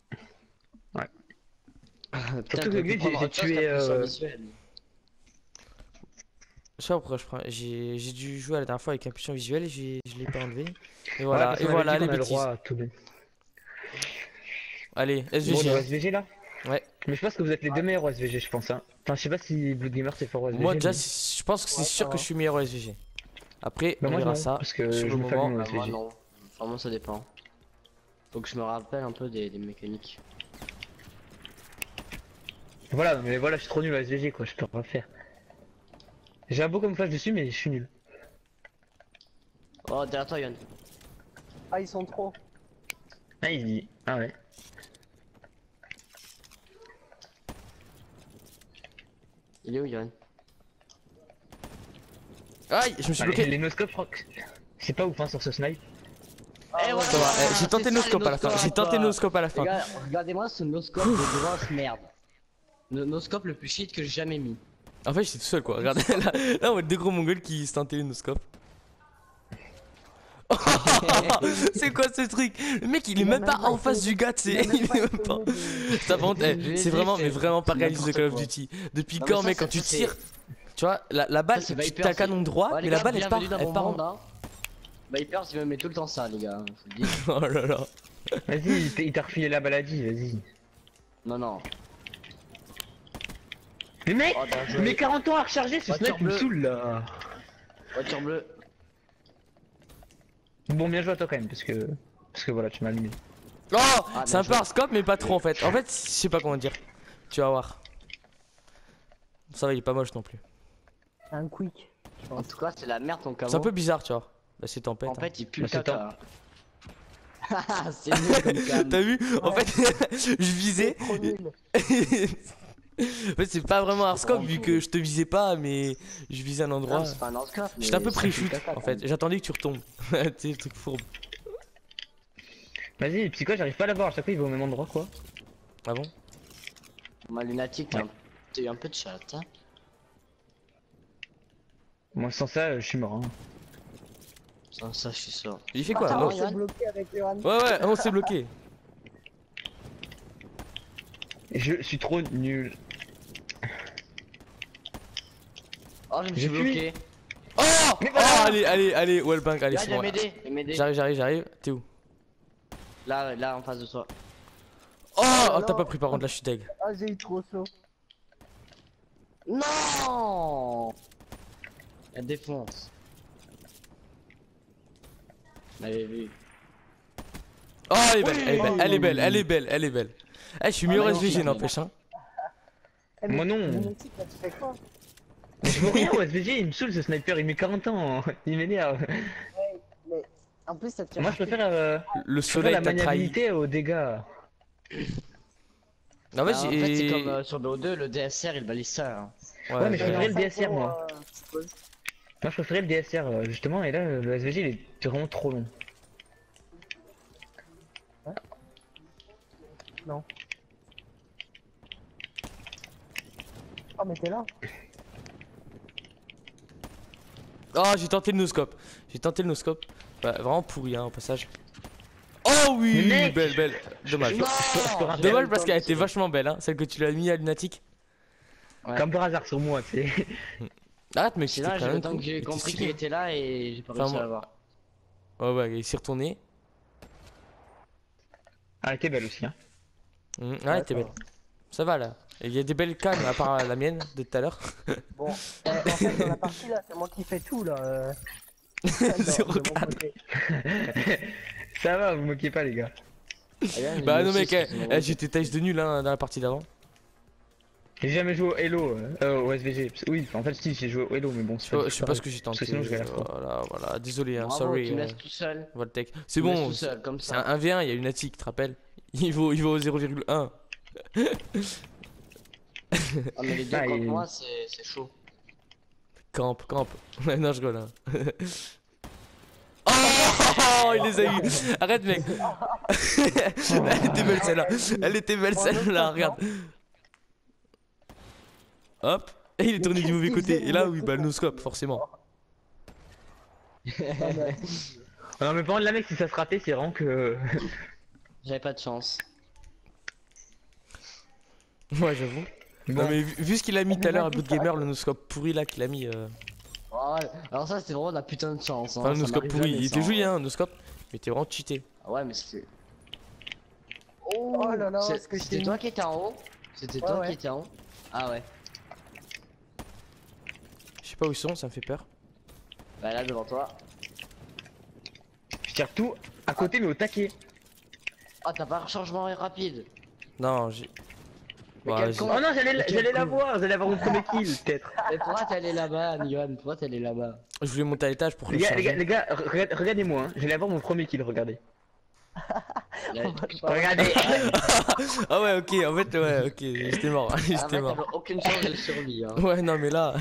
Speaker 3: Putain,
Speaker 2: Surtout que
Speaker 3: t'aurais pu
Speaker 2: lui, j'ai
Speaker 3: prendre
Speaker 2: j'ai
Speaker 3: autre chose
Speaker 2: tué.
Speaker 3: qu'un professeur
Speaker 2: Euh...
Speaker 3: visuel.
Speaker 1: Je sais pas pourquoi je prends. J'ai j'ai dû jouer la dernière fois avec impulsion visuelle et j'ai- je l'ai pas enlevé. Et
Speaker 2: Ouais,
Speaker 1: voilà,
Speaker 2: parce
Speaker 1: et
Speaker 2: qu'on avait
Speaker 1: voilà
Speaker 2: dit
Speaker 1: les
Speaker 2: qu'on a le
Speaker 1: bêtises.
Speaker 2: droit à tout le-
Speaker 1: Allez,
Speaker 2: Bon,
Speaker 1: S V G.
Speaker 2: le
Speaker 1: hein.
Speaker 2: S V G là.
Speaker 1: Ouais.
Speaker 2: Mais je pense que vous êtes les deux meilleurs au S V G, je pense. Hein. Enfin, je sais pas si Blue Gamer c'est fort au S V G.
Speaker 1: Moi, déjà,
Speaker 2: mais-
Speaker 1: c'est- je pense que c'est
Speaker 4: Ouais,
Speaker 1: sûr
Speaker 4: ça
Speaker 1: que
Speaker 4: va.
Speaker 1: je suis meilleur au S V G. Après,
Speaker 2: Bah,
Speaker 1: on
Speaker 2: moi
Speaker 1: verra
Speaker 2: non,
Speaker 1: ça.
Speaker 2: parce que
Speaker 1: sur
Speaker 2: je
Speaker 1: le
Speaker 2: me fais allumer
Speaker 1: moment.
Speaker 2: au
Speaker 3: Bah, moi
Speaker 2: S V G.
Speaker 3: non. Vraiment ça dépend. Faut que je me rappelle un peu des, des mécaniques.
Speaker 2: Voilà, mais voilà, je suis trop nul au S V G quoi, je peux pas faire. J'ai un beau camouflage dessus, mais je suis nul.
Speaker 3: Oh, derrière toi Yann.
Speaker 4: Ah, ils sont trop.
Speaker 2: Ah, il dit. Ah ouais.
Speaker 3: Il est où Yann?
Speaker 1: Aïe, je me suis
Speaker 2: Allez,
Speaker 1: bloqué.
Speaker 2: les noscopes, je crois que c'est pas ouf hein, sur ce snipe.
Speaker 3: Eh ouais,
Speaker 1: Ça va, eh, j'ai tenté
Speaker 3: c'est
Speaker 1: le
Speaker 3: ça,
Speaker 1: noscope
Speaker 3: les
Speaker 1: à la fin. J'ai
Speaker 3: noscopes,
Speaker 1: tenté le
Speaker 3: euh.
Speaker 1: noscope à la
Speaker 3: Les
Speaker 1: fin.
Speaker 3: gars, regardez-moi ce noscope de grosse merde. Le noscope le plus shit que j'ai jamais mis.
Speaker 1: En fait, j'étais tout seul quoi. Regardez là, là on voit deux gros mongols qui se tentaient le noscope. C'est quoi ce truc? Le mec il est
Speaker 4: Il a
Speaker 1: même
Speaker 4: même
Speaker 1: pas
Speaker 4: pas
Speaker 1: en face
Speaker 4: essayé.
Speaker 1: du gars, tu sais.
Speaker 4: Il a même
Speaker 1: Il est
Speaker 4: pas
Speaker 1: même
Speaker 4: essayé
Speaker 1: pas.
Speaker 4: de-
Speaker 1: Ça par contre, eh,
Speaker 3: Je l'ai
Speaker 1: c'est
Speaker 3: dit,
Speaker 1: vraiment,
Speaker 3: c'est-
Speaker 1: mais vraiment pas
Speaker 3: c'est
Speaker 1: réaliste de
Speaker 3: n'importe
Speaker 1: Call of
Speaker 3: quoi.
Speaker 1: Duty. Depuis
Speaker 3: Non, mais
Speaker 1: quand,
Speaker 3: ça,
Speaker 1: mec, quand
Speaker 3: ça,
Speaker 1: tu
Speaker 3: c'est-
Speaker 1: tires, tu vois, la, la balle,
Speaker 3: Ça, c'est
Speaker 1: tu
Speaker 3: Viper,
Speaker 1: t'as un
Speaker 3: c'est-
Speaker 1: canon droit,
Speaker 3: Ouais, les
Speaker 1: mais la
Speaker 3: gars,
Speaker 1: balle elle part,
Speaker 3: bienvenue dans
Speaker 1: elle
Speaker 3: mon
Speaker 1: part.
Speaker 3: monde, hein. Viper, il me met tout le temps ça, les gars. Je vous le dis.
Speaker 1: Oh là là.
Speaker 2: Vas-y, il t'a- il t'a refilé la maladie, vas-y.
Speaker 3: Non, non.
Speaker 2: Mais mec,
Speaker 3: Oh, bien joué.
Speaker 2: mais quarante ans à recharger, ce
Speaker 3: Voiture
Speaker 2: snipe il me
Speaker 3: bleue.
Speaker 2: saoule là.
Speaker 3: Voiture bleue.
Speaker 2: Bon, bien joué à toi quand même, parce que. Parce que voilà, tu m'as allumé.
Speaker 1: Oh,
Speaker 3: Ah,
Speaker 1: c'est
Speaker 3: bien
Speaker 1: un peu
Speaker 3: joué.
Speaker 1: hard scope, mais pas trop en fait. En fait, je sais pas comment dire. Tu vas voir. Ça va, il est pas moche non plus.
Speaker 4: Un quick. je
Speaker 3: En
Speaker 4: pense.
Speaker 3: tout cas, c'est la merde ton camo.
Speaker 1: C'est un peu bizarre, tu vois. Bah, c'est tempête.
Speaker 3: En
Speaker 1: hein.
Speaker 3: fait, il pue
Speaker 2: Bah,
Speaker 3: le
Speaker 2: c'est
Speaker 3: caca. Haha, c'est nul comme cam.
Speaker 1: T'as vu? En
Speaker 4: Ouais.
Speaker 1: fait, je visais.
Speaker 4: Trop nul.
Speaker 1: En fait, c'est pas vraiment hard scope vu que je te visais pas, mais je visais un
Speaker 3: Non,
Speaker 1: endroit.
Speaker 3: c'est pas un handicap.
Speaker 1: J'étais un peu
Speaker 3: mais ça pue le
Speaker 1: pré-shoot
Speaker 3: caca,
Speaker 1: en
Speaker 3: quand
Speaker 1: fait.
Speaker 3: même.
Speaker 1: J'attendais que tu retombes. Tu sais, le truc fourbe.
Speaker 2: Vas-y, Psycho, j'arrive pas à l'avoir, à chaque fois il va au même endroit quoi.
Speaker 1: Ah bon?
Speaker 3: Ma lunatique, t'as un- t'as eu un peu de chat, hein.
Speaker 2: Moi, sans ça, euh, je suis mort. Hein.
Speaker 3: Ça, ça, je suis sûr.
Speaker 1: Il fait
Speaker 4: Ah,
Speaker 1: quoi?
Speaker 4: on
Speaker 1: Non.
Speaker 4: s'est bloqué avec Johan.
Speaker 1: Ouais, ouais, on s'est bloqué.
Speaker 2: Et je suis trop nul.
Speaker 3: Oh, je me suis
Speaker 2: J'ai fui.
Speaker 3: bloqué.
Speaker 1: Oh!
Speaker 2: Mais
Speaker 1: Oh,
Speaker 2: voilà.
Speaker 1: allez, allez, allez, wallbang, allez,
Speaker 3: Là,
Speaker 1: c'est
Speaker 3: viens
Speaker 1: bon.
Speaker 3: m'aider. Viens m'aider.
Speaker 1: J'arrive, j'arrive, j'arrive. T'es où?
Speaker 3: Là, là, en face de toi.
Speaker 1: Oh!
Speaker 4: là
Speaker 1: Oh, t'as
Speaker 4: là.
Speaker 1: pas pris par contre, là, je suis deg.
Speaker 4: Ah, j'ai eu trop chaud.
Speaker 3: Non! Elle défonce. On avait vu.
Speaker 1: Oh, elle est belle, elle est belle,
Speaker 3: Oui.
Speaker 1: elle est belle, elle est belle, elle est belle. Eh, je suis
Speaker 3: Ah,
Speaker 1: mieux au
Speaker 3: magnifique,
Speaker 1: S V G,
Speaker 3: mais-
Speaker 1: n'empêche, hein.
Speaker 4: Eh, mais
Speaker 2: Moi, non.
Speaker 4: le motif, là, tu fais quoi?
Speaker 2: Mais je veux rien au S V G, il me saoule ce sniper, il met quarante ans, il m'énerve.
Speaker 4: Mais en plus, ça tire.
Speaker 2: Moi, je préfère, euh,
Speaker 1: Le
Speaker 2: je préfère
Speaker 1: soleil
Speaker 2: la
Speaker 1: t'a trahi.
Speaker 2: maniabilité aux dégâts.
Speaker 1: Non,
Speaker 3: Ah,
Speaker 1: vas-y,
Speaker 3: en fait, c'est
Speaker 1: et-
Speaker 3: comme euh, sur B O deux, le D S R il balise ça. Hein.
Speaker 2: Ouais, mais je
Speaker 1: ouais.
Speaker 2: préférais le D S R, moi.
Speaker 4: Euh, psychose.
Speaker 2: Moi, je préférais le D S R, euh, justement, et là, le S V G, il est vraiment trop long.
Speaker 4: Non. Oh, mais t'es là.
Speaker 1: Oh, j'ai tenté le noscope. J'ai tenté le noscope. Bah, vraiment pourri, hein, au passage. Oh oui,
Speaker 2: Mais mec,
Speaker 1: belle, belle. Dommage.
Speaker 3: Non,
Speaker 2: je peux rater.
Speaker 3: j'ai
Speaker 1: Dommage
Speaker 3: eu
Speaker 1: parce
Speaker 3: le
Speaker 1: qu'elle
Speaker 3: temps
Speaker 1: était
Speaker 3: de-
Speaker 1: vachement belle, hein, celle que tu l'as mis à lunatique.
Speaker 3: Ouais.
Speaker 2: Comme par hasard sur moi, tu sais.
Speaker 1: Arrête, mec,
Speaker 3: C'est
Speaker 1: c'était
Speaker 3: là,
Speaker 1: quand
Speaker 3: j'ai
Speaker 1: même
Speaker 3: le temps
Speaker 1: cool.
Speaker 3: que j'ai
Speaker 1: Il était
Speaker 3: compris
Speaker 1: stylé.
Speaker 3: qu'il était là et j'ai pas
Speaker 1: Enfin,
Speaker 3: réussi
Speaker 1: moi-
Speaker 3: à l'avoir.
Speaker 1: Ouais, ouais, il s'est retourné.
Speaker 2: Ah, elle était belle aussi, hein.
Speaker 1: Mmh, ouais, t'es belle. Ça va là. Il y a des belles cannes à part la mienne de tout à l'heure.
Speaker 4: Bon, eh, en fait, dans la partie là, c'est moi qui fais tout là. Euh... dans-
Speaker 1: Zéro
Speaker 4: de mon
Speaker 1: cadre.
Speaker 4: côté.
Speaker 2: Ça va, vous moquez pas, les gars.
Speaker 1: Bah non mec, eh, eh, j'étais tâche de nul hein, dans la partie d'avant.
Speaker 2: J'ai jamais joué au Halo, euh, euh, au S V G. Oui, en fait, si, j'ai joué au Halo, mais bon, c'est
Speaker 1: Je
Speaker 2: pas
Speaker 1: je sais pas ce que j'ai tenté.
Speaker 2: Parce que sinon, je galère trop.
Speaker 1: Voilà, voilà, désolé, hein,
Speaker 3: Bravo,
Speaker 1: sorry.
Speaker 3: tu me
Speaker 1: euh,
Speaker 3: laisses tout seul.
Speaker 1: Voltec. C'est
Speaker 3: Tu me laisses
Speaker 1: bon,
Speaker 3: tout seul, comme
Speaker 1: c'est
Speaker 3: ça.
Speaker 1: un un v un, il y a une attique, tu te rappelles? Il vaut, il vaut zéro virgule un.
Speaker 3: Ah, mais les deux
Speaker 2: Ah,
Speaker 3: contre
Speaker 2: il-
Speaker 3: moi, c'est c'est chaud.
Speaker 1: Camp, camp. non, je rigole. Hein. Oh, il les a eu. Arrête, mec. Elle était belle celle-là. Elle était belle celle-là, regarde. Hop. Et il est tourné du mauvais côté. Et là, oui, bah le no-scope, forcément.
Speaker 2: Non mais par contre là mec, si ça se ratait, c'est vraiment que...
Speaker 3: J'avais pas de chance.
Speaker 1: Ouais, j'avoue.
Speaker 2: Bon.
Speaker 1: Non mais vu, vu ce qu'il a mis tout à l'heure à Blood Gamer, le no-scope pourri là qu'il a mis... Euh...
Speaker 3: Oh, alors ça c'était vraiment de la putain de chance. Hein.
Speaker 1: Enfin, le
Speaker 3: Ça
Speaker 1: no-scope
Speaker 3: m'arrive
Speaker 1: pourri,
Speaker 3: jamais,
Speaker 1: il
Speaker 3: ça,
Speaker 1: était
Speaker 3: hein.
Speaker 1: joli hein, no-scope. Mais il était vraiment cheaté.
Speaker 3: Ah ouais mais c'était...
Speaker 4: Oh là là,
Speaker 3: C'est-
Speaker 4: ce que je
Speaker 3: C'était
Speaker 4: t'ai
Speaker 3: toi
Speaker 4: mis.
Speaker 3: qui étais en haut? C'était
Speaker 4: Ouais,
Speaker 3: toi
Speaker 4: ouais.
Speaker 3: qui étais en haut? Ah ouais.
Speaker 1: Je sais pas où ils sont, ça me fait peur.
Speaker 3: Bah là devant toi.
Speaker 2: Je tire tout à côté mais au taquet.
Speaker 3: Ah t'as pas un changement rapide.
Speaker 1: Non, j'ai...
Speaker 3: Mais
Speaker 1: Ouais,
Speaker 3: quel
Speaker 1: j'ai-
Speaker 3: con.
Speaker 2: Oh non, j'allais
Speaker 3: Mais quel
Speaker 2: j'allais
Speaker 3: con.
Speaker 2: l'avoir, j'allais avoir mon premier kill peut-être.
Speaker 3: Mais pourquoi t'es allé là-bas, Nyon? Pourquoi t'es allé là-bas?
Speaker 1: Je voulais monter à l'étage pour
Speaker 2: Les
Speaker 1: le
Speaker 2: gars, les gars,
Speaker 1: charger.
Speaker 2: les gars, regardez- regardez-moi, hein. J'allais avoir mon premier kill, regardez.
Speaker 3: Là-
Speaker 2: Regardez.
Speaker 1: Ah ouais, ok, en fait, ouais, ok, j'étais mort,
Speaker 3: Ah,
Speaker 1: j'étais
Speaker 3: mec,
Speaker 1: mort.
Speaker 3: t'avais aucune chance de le survie. Hein.
Speaker 1: Ouais, non mais là...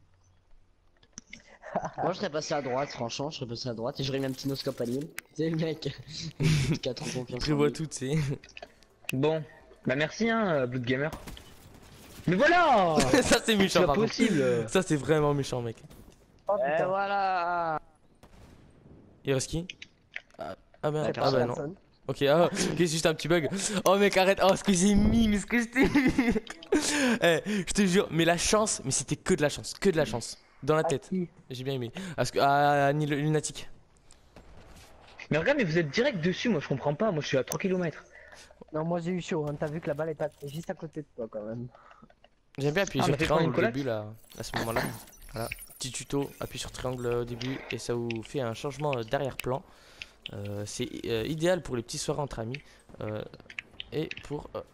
Speaker 3: Moi je serais passé à droite, franchement, je serais passé à droite et j'aurais mis un petit noscope à Nyon. Tu sais, le mec qui a trop confiance. en
Speaker 1: Prévois
Speaker 3: lui.
Speaker 1: tout, tu sais.
Speaker 2: Bon, bah merci hein, Blood Gamer. Mais voilà.
Speaker 1: Ça c'est
Speaker 2: C'est
Speaker 1: méchant
Speaker 2: pas
Speaker 1: par contre.
Speaker 2: possible.
Speaker 1: Ça c'est vraiment méchant mec.
Speaker 4: Oh
Speaker 3: Et
Speaker 4: putain.
Speaker 3: voilà.
Speaker 1: Il reste qui? Ah, ah ben,
Speaker 3: Ouais,
Speaker 1: ah ben non.
Speaker 4: Personne.
Speaker 1: Ok, ah, ok, c'est juste un petit bug. Oh mec, arrête. Oh, ce que j'ai mis, mais ce que je t'ai mis. Eh, je te jure, mais la chance, mais c'était que de la chance, que de la chance. Dans la
Speaker 4: À
Speaker 1: tête.
Speaker 4: qui
Speaker 1: J'ai bien aimé. Parce que, ah, ni le lunatique.
Speaker 2: Mais regarde, mais vous êtes direct dessus, moi je comprends pas, moi je suis à trois kilomètres.
Speaker 4: Non, moi j'ai eu chaud, hein. T'as vu que la balle est passée juste à côté de toi quand même.
Speaker 1: J'aime bien appuyer
Speaker 2: Ah, on
Speaker 1: sur
Speaker 2: a fait
Speaker 1: triangle
Speaker 2: prendre une
Speaker 1: au début là, à ce moment-là. Voilà, petit tuto, appuie sur triangle au début et ça vous fait un changement euh, d'arrière-plan. Euh, c'est euh, idéal pour les petits soirées entre amis euh, et pour euh,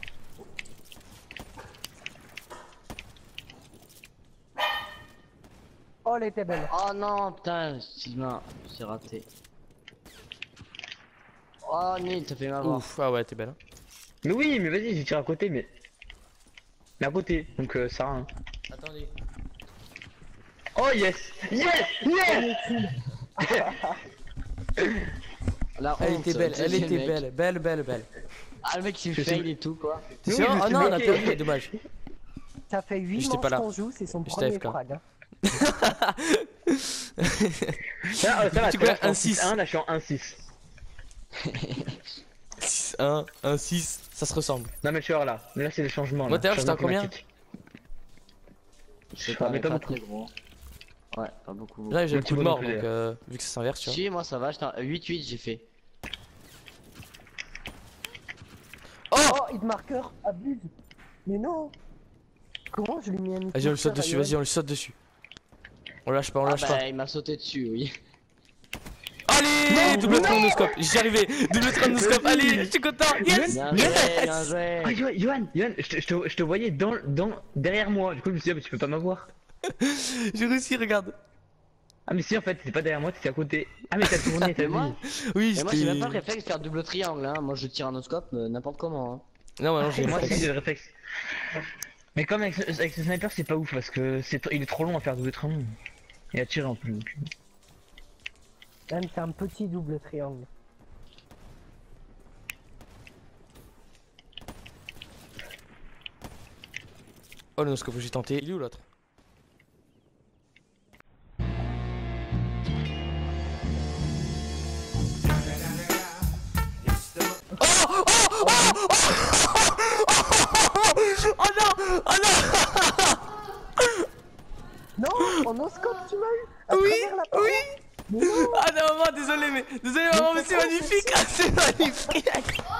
Speaker 4: Oh, elle était belle.
Speaker 3: Oh non, putain, Sylvain, c'est raté. Oh Nil, t'as fait ma voix.
Speaker 1: ouf, ah ouais, t'es belle. Hein.
Speaker 2: Mais oui, mais vas-y, j'ai tiré à côté, mais. Mais à côté, donc euh, ça. Hein.
Speaker 1: Attendez.
Speaker 2: Oh yes, yes, yes.
Speaker 3: La
Speaker 1: Elle
Speaker 3: honte,
Speaker 1: était belle,
Speaker 3: tu sais,
Speaker 1: elle était
Speaker 3: mec.
Speaker 1: belle, belle, belle, belle.
Speaker 3: Ah le mec il
Speaker 2: Je
Speaker 3: fail
Speaker 2: sais-
Speaker 3: et tout quoi.
Speaker 1: T'es
Speaker 2: Oui,
Speaker 1: sûr?
Speaker 2: je
Speaker 1: Ah
Speaker 2: suis
Speaker 1: non, on a
Speaker 2: bloqué.
Speaker 1: perdu, dommage.
Speaker 4: Ça fait huit
Speaker 1: J'étais pas
Speaker 4: manches
Speaker 1: là.
Speaker 4: qu'on joue, c'est son
Speaker 1: J'étais
Speaker 4: premier
Speaker 1: A F K.
Speaker 4: frag. Hein.
Speaker 2: Ça, euh, ça va,
Speaker 1: Tu
Speaker 2: tout à l'heure,
Speaker 1: peux un
Speaker 2: j'étais en
Speaker 1: six.
Speaker 2: un, là je suis en un six.
Speaker 1: six un, un six, ça se ressemble.
Speaker 2: Non mais je suis hors là, mais là c'est le changement.
Speaker 1: Moi,
Speaker 2: là.
Speaker 1: t'as l'air, j'étais à
Speaker 2: Changement
Speaker 1: combien?
Speaker 2: climatique.
Speaker 3: Je sais
Speaker 2: Ah,
Speaker 3: pas,
Speaker 2: mais
Speaker 3: mais
Speaker 2: pas
Speaker 3: pas
Speaker 2: beaucoup.
Speaker 3: très gros. Ouais, pas beaucoup.
Speaker 1: Là, j'ai
Speaker 2: Moi,
Speaker 1: beaucoup de
Speaker 2: Thibaut non
Speaker 1: morts
Speaker 2: plus,
Speaker 1: donc
Speaker 2: d'ailleurs.
Speaker 1: euh, vu que ça s'inverse, tu vois.
Speaker 3: Si, moi ça va, j'étais à huit huit j'ai fait.
Speaker 1: Oh!
Speaker 4: Oh, hit marker, abuse. Mais non. Comment je lui ai mis un hit
Speaker 1: Vas-y, on lui saute
Speaker 4: marker à
Speaker 1: dessus,
Speaker 4: Yoann?
Speaker 1: vas-y, on lui saute dessus. On lâche pas, on
Speaker 3: Ah
Speaker 1: lâche
Speaker 3: bah
Speaker 1: pas.
Speaker 3: il m'a sauté dessus, oui.
Speaker 1: Allez, double tromnoscope, j'y arrivais, double tromnoscope, allez, je suis content, yes!
Speaker 3: Bien
Speaker 2: Yes.
Speaker 3: joué, bien joué.
Speaker 2: Ah Yoann, Yoann, Yoann, je te, je te- je te voyais dans, dans, derrière moi, du coup je me suis dit, ah, mais tu peux pas m'avoir.
Speaker 1: J'ai réussi, regarde.
Speaker 2: Ah mais si en fait, t'étais pas derrière moi, t'étais à côté. Ah mais t'as tourné, t'as
Speaker 3: Mais
Speaker 2: vu.
Speaker 3: moi,
Speaker 1: Oui,
Speaker 3: mais moi j'ai même
Speaker 1: j'étais...
Speaker 3: pas le réflexe de faire double triangle, hein. Moi je tire un oscope euh, n'importe comment. Hein.
Speaker 1: Non, ouais, non, j'ai
Speaker 2: Moi
Speaker 1: fait.
Speaker 2: aussi j'ai le réflexe. Mais comme avec, ce- avec ce sniper c'est pas ouf parce que c'est il est trop long à faire double triangle. Et à tirer en plus. donc.
Speaker 4: Même c'est un petit double triangle.
Speaker 1: Oh, le noscope que j'ai tenté, il est où l'autre? Oh non! Oh non!
Speaker 4: Non, en oscope tu m'as eu. À
Speaker 1: Oui,
Speaker 4: travers la paroi.
Speaker 1: oui!
Speaker 4: Mais non.
Speaker 1: Ah non, maman, désolé, mais désolé, maman, mais c'est magnifique! Ah, c'est magnifique!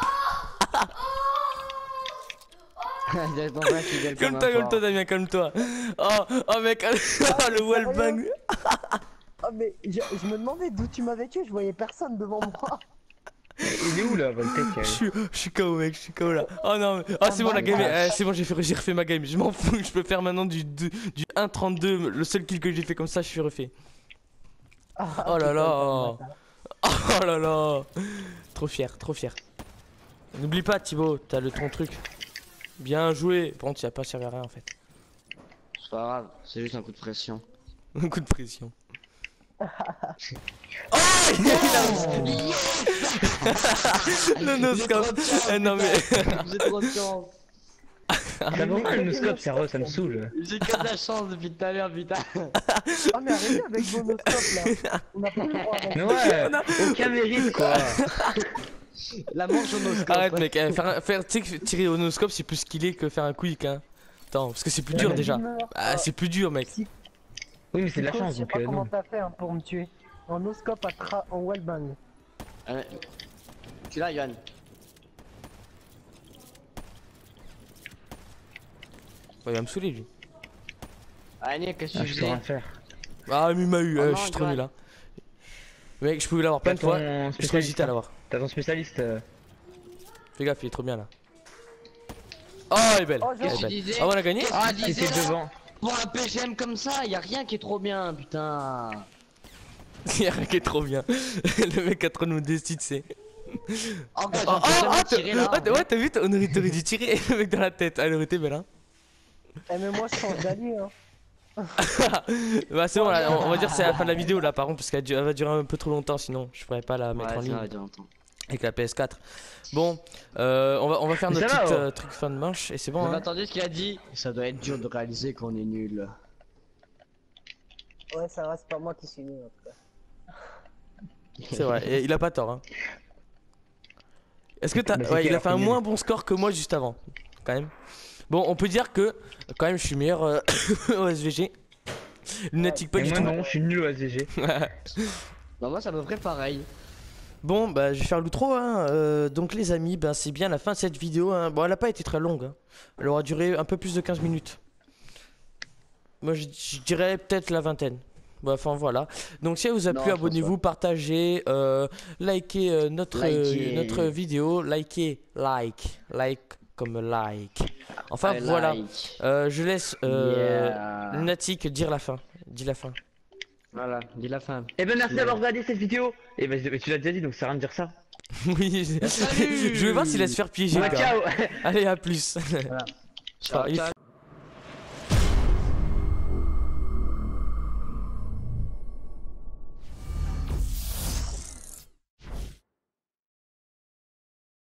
Speaker 3: J'ai ton frère qui gueule comme un
Speaker 1: Calme-toi, calme-toi,
Speaker 3: porc.
Speaker 1: Damien, calme-toi! Oh, oh, mec, oh, le wallbang!
Speaker 4: Ah mais je, je me demandais d'où tu m'avais tué, je voyais personne devant moi.
Speaker 2: Il est où là, Voltec?
Speaker 1: Je suis, je suis K O, mec, je suis K O là. Oh non, mais... oh, c'est bon, la game, est- eh, c'est bon, j'ai fait, j'ai refait ma game. Je m'en fous, je peux faire maintenant du, du, du un trente-deux. Le seul kill que j'ai fait comme ça, je suis refait.
Speaker 4: Ah,
Speaker 1: Oh là
Speaker 4: putain,
Speaker 1: là.
Speaker 4: bâtard.
Speaker 1: Oh là là. Trop fier, trop fier. N'oublie pas, Thibaut, t'as le ton truc. Bien joué. Bon, tu vas pas servi à rien en fait.
Speaker 3: C'est pas grave, c'est juste un coup de pression.
Speaker 1: Un coup de pression. Oh, il a le noscope. Eh, non mais.
Speaker 3: J'ai trop de chance.
Speaker 2: Ça vaut pas le noscope, sérieux, ça me saoule.
Speaker 3: J'ai que de la chance depuis tout à l'heure, putain.
Speaker 4: Ah mais arrêtez avec vos noscopes là. On a pas le droit avec
Speaker 2: Mais ouais, aucun mérite quoi.
Speaker 3: La manche au noscope.
Speaker 1: Arrête mec, eh, faire, faire tu sais que tirer au noscope c'est plus skillé que faire un quick hein. Attends, parce que c'est plus dur déjà. Ah, c'est plus dur mec.
Speaker 2: Oui, mais c'est de la
Speaker 4: Nico,
Speaker 2: chance
Speaker 4: je sais
Speaker 2: donc.
Speaker 4: pas
Speaker 2: euh,
Speaker 4: comment
Speaker 2: non.
Speaker 4: t'as fait hein, pour me tuer. En noscope à tra... en wallbang.
Speaker 3: Euh, Tu l'as, Yann.
Speaker 1: Ouais, il va me saouler lui.
Speaker 3: Allez, qu'est-ce que
Speaker 2: Ah,
Speaker 3: tu
Speaker 2: je peux
Speaker 3: faisais?
Speaker 2: rien faire.
Speaker 1: Ah, mais il m'a eu,
Speaker 3: Oh
Speaker 1: euh,
Speaker 3: non,
Speaker 1: je suis trop
Speaker 3: Johan.
Speaker 1: nul là. Mec, je pouvais l'avoir plein
Speaker 2: T'as
Speaker 1: de fois.
Speaker 2: ton
Speaker 1: Je peux hésiter
Speaker 2: spécialiste.
Speaker 1: à l'avoir.
Speaker 2: T'as ton spécialiste. euh,
Speaker 1: Fais gaffe, il est trop bien là. Oh, elle est belle.
Speaker 4: Oh,
Speaker 1: Elle est
Speaker 3: Qu'est-ce que tu
Speaker 1: belle.
Speaker 3: disais?
Speaker 1: Ah, on a gagné.
Speaker 3: Ah,
Speaker 2: T'étais
Speaker 3: disais là,
Speaker 2: devant.
Speaker 3: pour un P G M comme ça, y a rien qui est trop bien, putain.
Speaker 1: Il y a rien qui est trop bien. Le mec a trop de modestie, tu sais.
Speaker 3: Oh, gars,
Speaker 1: Oh, oh,
Speaker 3: j'ai
Speaker 1: oh,
Speaker 3: oh,
Speaker 1: t'as-
Speaker 3: tiré là.
Speaker 1: ouais, t'as- ouais, t'as vu, t'as- on aurait t'aurais dû tirer le mec dans la tête. Ah, elle aurait été belle, hein.
Speaker 4: Eh mais moi je change d'allié hein.
Speaker 1: Bah, c'est bon, là, on, on va dire que c'est la fin de la vidéo là, par contre, parce qu'elle du- elle va durer un peu trop longtemps, sinon je pourrais pas la mettre en
Speaker 3: Ouais, ça
Speaker 1: ligne
Speaker 3: va durer longtemps.
Speaker 1: avec la P S quatre. Bon, euh, on, va, on va faire
Speaker 2: Mais
Speaker 1: notre
Speaker 2: ça va,
Speaker 1: petit
Speaker 2: oh.
Speaker 1: euh, truc fin de manche et c'est bon.
Speaker 3: Vous avez
Speaker 1: Hein.
Speaker 3: entendu ce qu'il a dit? Ça doit être dur de réaliser qu'on est nul.
Speaker 4: Ouais ça va, c'est pas moi qui suis nul en tout cas.
Speaker 1: C'est vrai, et il a pas tort. Hein. Est-ce que t'as.
Speaker 2: Bah, c'est
Speaker 1: Ouais,
Speaker 2: qui
Speaker 1: il a
Speaker 2: alors
Speaker 1: fait un
Speaker 2: qui est
Speaker 1: moins
Speaker 2: nul
Speaker 1: bon score que moi juste avant, quand même. Bon, on peut dire que quand même je suis meilleur euh, au S V G. Lunatic pas
Speaker 2: Et
Speaker 1: du
Speaker 2: moi
Speaker 1: tout.
Speaker 2: non, je suis nul au S V G.
Speaker 3: Non, moi ça me ferait pareil.
Speaker 1: Bon, bah je vais faire l'outro. Hein. Euh, donc les amis, bah, c'est bien la fin de cette vidéo. Hein. Bon, elle a pas été très longue. Hein. Elle aura duré un peu plus de quinze minutes. Moi je, je dirais peut-être la vingtaine. Bon, enfin voilà. Donc si elle vous a
Speaker 3: Non,
Speaker 1: plu,
Speaker 3: je pense
Speaker 1: abonnez-vous, partagez, euh, likez euh, notre,
Speaker 3: Likez.
Speaker 1: euh, notre vidéo. Likez, like, like comme like. Enfin
Speaker 3: I
Speaker 1: voilà.
Speaker 3: like.
Speaker 1: Euh, je laisse euh,
Speaker 3: Yeah.
Speaker 1: Lunatic dire la fin. Dis la fin.
Speaker 3: Voilà, dis la fin.
Speaker 2: Eh ben merci
Speaker 3: Yeah.
Speaker 2: d'avoir regardé cette vidéo. Et ben tu l'as déjà dit donc ça sert à rien de dire ça.
Speaker 1: Oui.
Speaker 3: Salut.
Speaker 1: Je vais voir s'il laisse faire piéger.
Speaker 2: Bah,
Speaker 1: quoi.
Speaker 2: ciao.
Speaker 1: Allez, à plus.
Speaker 3: Voilà. Ciao,
Speaker 1: Enfin, il
Speaker 3: ciao.